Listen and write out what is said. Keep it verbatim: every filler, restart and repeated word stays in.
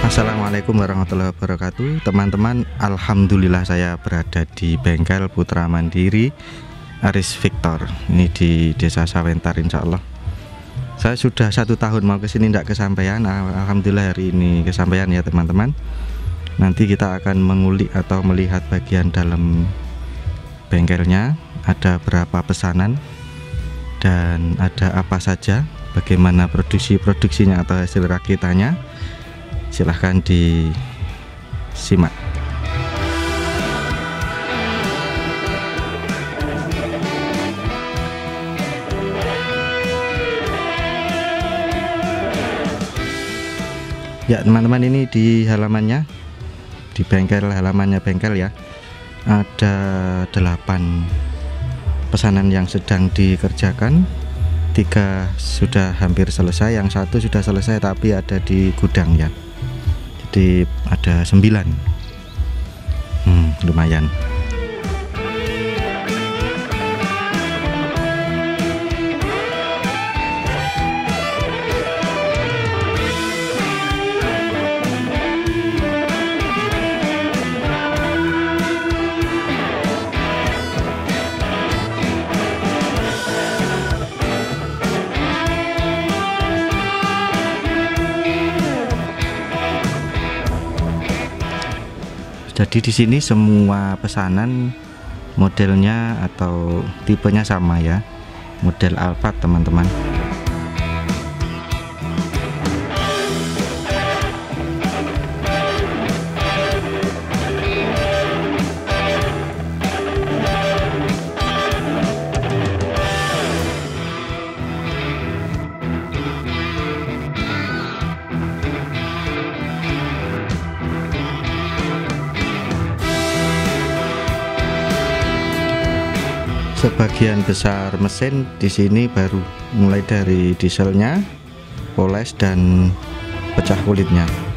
Assalamualaikum warahmatullahi wabarakatuh, teman-teman. Alhamdulillah saya berada di bengkel Putra Mandiri Aris Victor. Ini di Desa Sawentar, insya Allah. Saya sudah satu tahun mau kesini tidak kesampaian. Alhamdulillah hari ini kesampaian ya teman-teman. Nanti kita akan mengulik atau melihat bagian dalam bengkelnya. Ada berapa pesanan dan ada apa saja, bagaimana produksi-produksinya atau hasil rakitannya. Silahkan disimak. Ya teman-teman, ini di halamannya, di bengkel halamannya bengkel ya, ada delapan pesanan yang sedang dikerjakan. Tiga sudah hampir selesai, yang satu sudah selesai tapi ada di gudang ya. Jadi ada sembilan. Hmm, lumayan. Jadi di sini semua pesanan modelnya atau tipenya sama ya, model Alphard teman-teman. Sebagian besar mesin di sini baru, mulai dari dieselnya, poles dan pecah kulitnya.